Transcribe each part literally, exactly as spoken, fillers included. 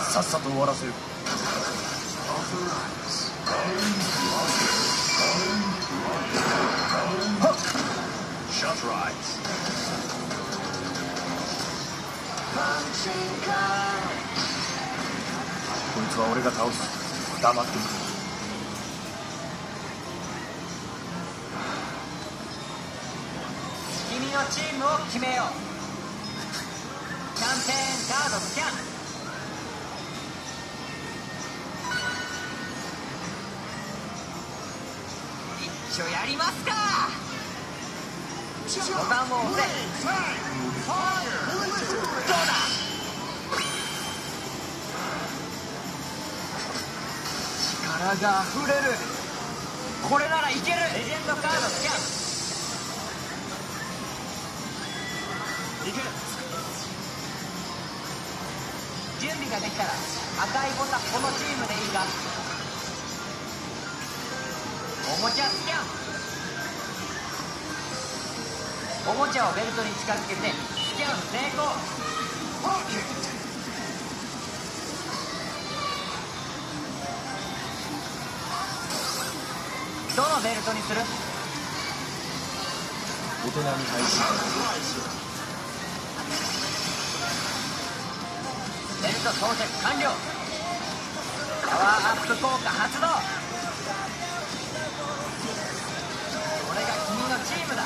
さっさと終わらせる。こいつは俺が倒す。黙ってみる。 君のチームを決めよう。キャンペーンカードスキャン。一緒やりますか。ボタンを押せ。どうだ。力が溢れる。これならいける。レジェンドカードスキャン。いける。準備ができたら赤いボタン。このチームでいいか。おもちゃスキャン。おもちゃをベルトに近づけてスキャン成功。どのベルトにする？ 大人に配信。 ベルト装着完了。パワーアップ効果発動。これが君のチームだ。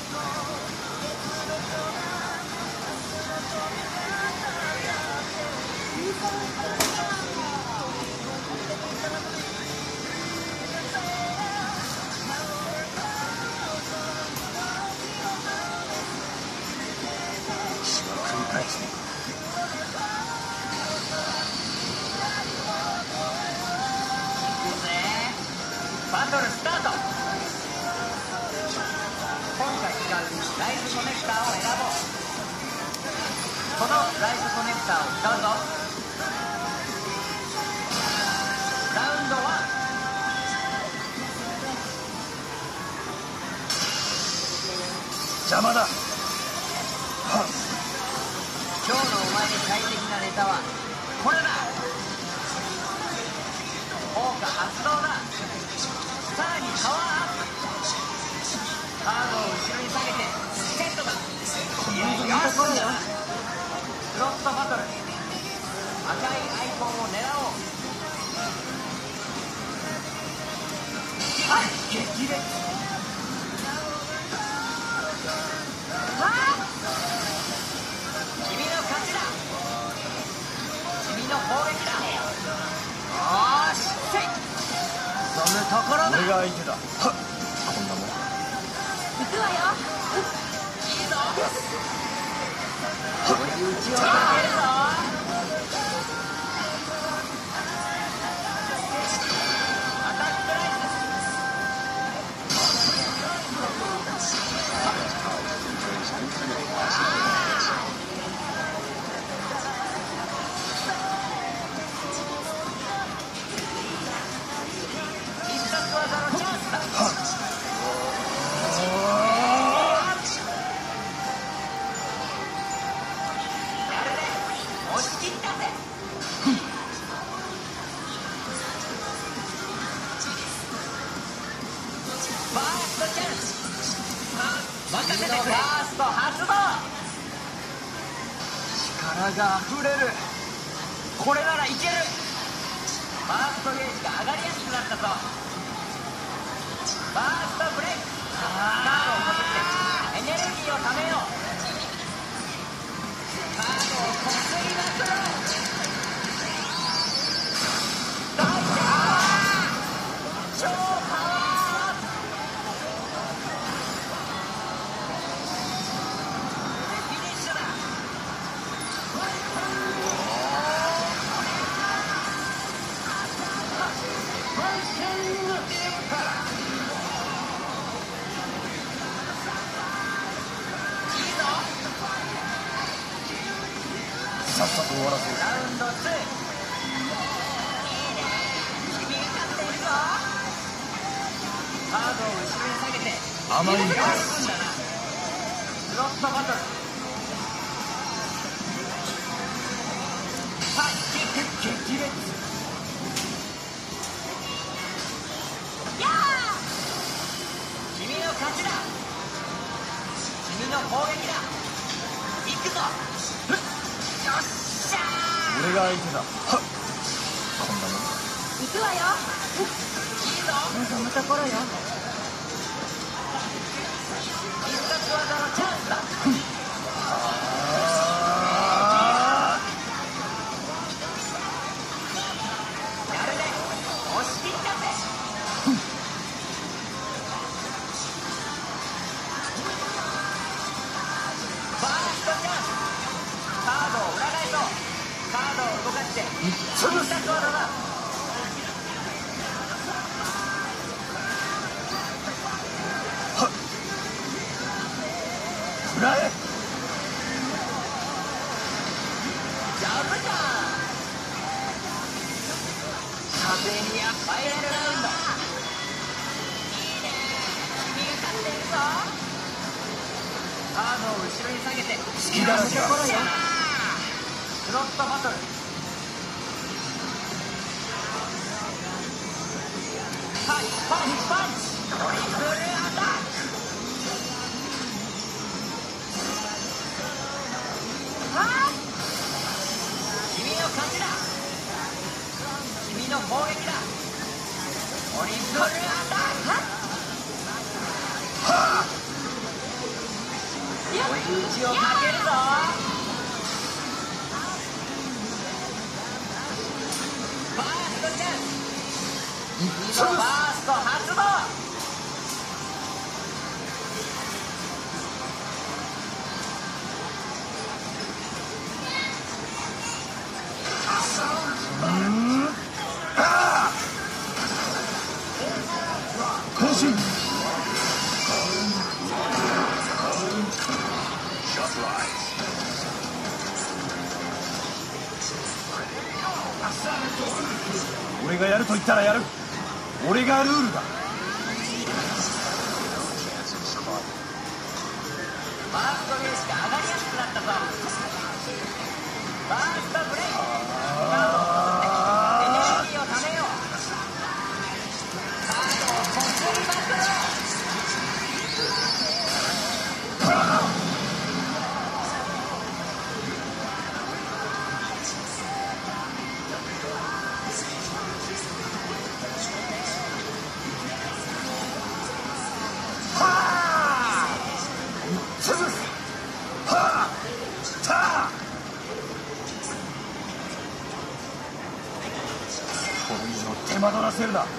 繰り返していく。 バトルスタート。今回使うライフコネクターを選ぼう。このライフコネクターを使うぞ。ラウンドワン。 邪魔だ。 今日のお前に最適なネタはこれだ。効果発動だ。さらにパワーアップ。カードを後ろに下げてセットだ。よし、スロットバトル。赤いアイコンを狙おう。はい、激烈。君の勝ちだ。君の攻撃だ。よーし、せい。そのところだ。 俺が相手だ。はっ、こんなもん。 行くわよ。いいぞ。追い打ちをかけるぞ。アタックライス。必殺技のチャンスだ。押し切ったぜ。ファーストチャンス。任せてくれ。ファースト発動。力が溢れる。これならいける。ファーストゲージが上がりやすくなったぞ。ファーストブレイク。カードをかけてエネルギーをためよう。カードをこすりまくろう。大ジャー超パワーアップ。フィニッシュだ。 さっさと終わらせる。 ラウンドツー。いいね。君勝っているぞ。カードを後ろに下げて甘いんだよ。 スロットバトル。パンキック激烈。 やあ君の勝ちだ。君の攻撃だ。行くぞ。よっしゃー。 俺が相手だ。はっ、こんなもん。 行くわよ。 いいぞ。 望むところよ。 必殺技のチャンスだ。やるね。押し切ったぜ。ファーストチャンス。カードを裏返そう。カードを動かして必殺技だ。 裏へ。 ジャブじゃん。風にはファイナルラウンド。いいね。君が勝っているぞ。カードを後ろに下げて好きだらけが。 スロットバトル。パンチパンチパンチ。トリプルアタック。君の勝ちだ。君の攻撃だ。トリプルアタック。追い打ちをかけるぞ。ファーストチャンス。君のファースト発動。 渾身。俺がやると言ったらやる。俺がルールだ。 ファーストゲージが上がりやすくなったぞ。ファーストブレイク。カードを取ってエネルギーをためよう。カードをこすりまくろう。 手間取らせるな。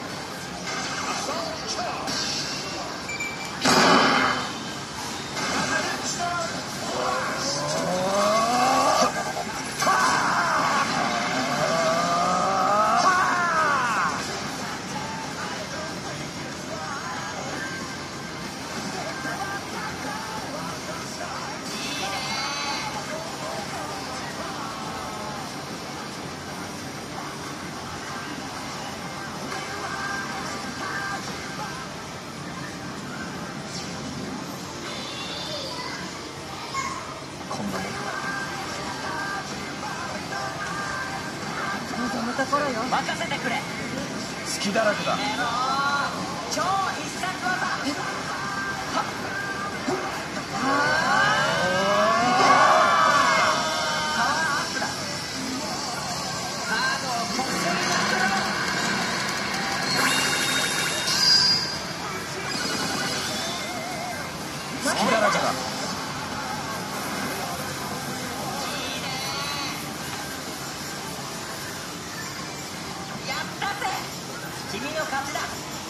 こんなもん。 望むところよ。 任せてくれ。 隙だらけだ。 超必殺技。パワーアップだ。カードをこすりまくろう。 隙だらけだ。 やったぜ。君の勝ちだ。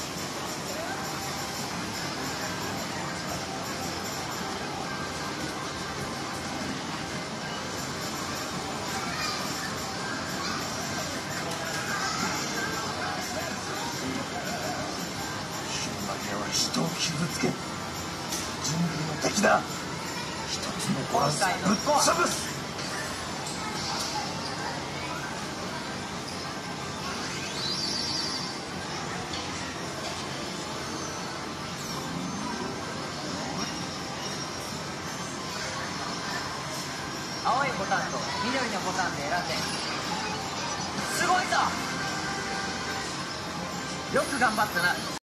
人を傷つける人類の敵だ。一つのバランスぶっ潰す。 青いボタンと緑のボタンで選んで。 よく頑張ったな。